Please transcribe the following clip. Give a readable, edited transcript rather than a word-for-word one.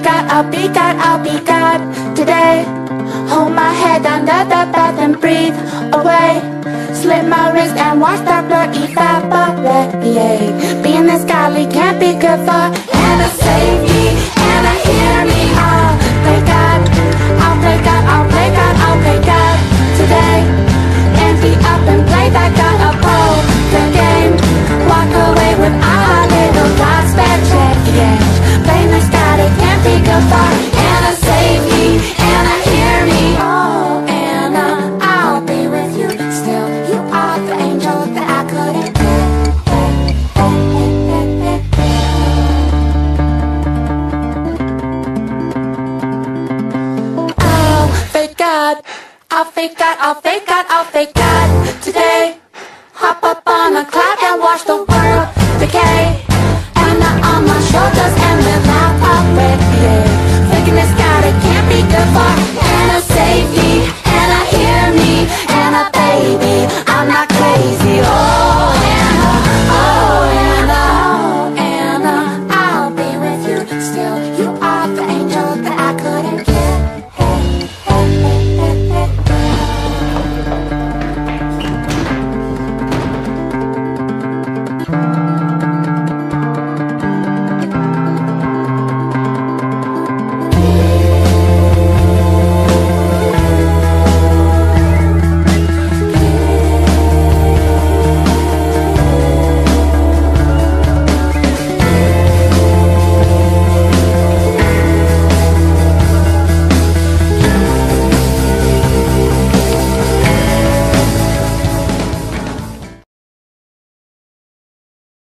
I'll be God today. Hold my head under the bath and breathe away. Slit my wrist and watch the blood evaporate. Being this godly can't be good for Anna, save me, Anna, hear me. I'll play God, I'll play God, I'll play God, I'll play God today. Empty up and play that God a the game. Walk away with our little God spare change. Blame this God, it can't be good for Anna, save me, Anna, hear me. Oh, Anna, I'll be with you still. You are the angel that I couldn't do. I'll fake God, I'll fake God, I'll fake God, I'll fake God.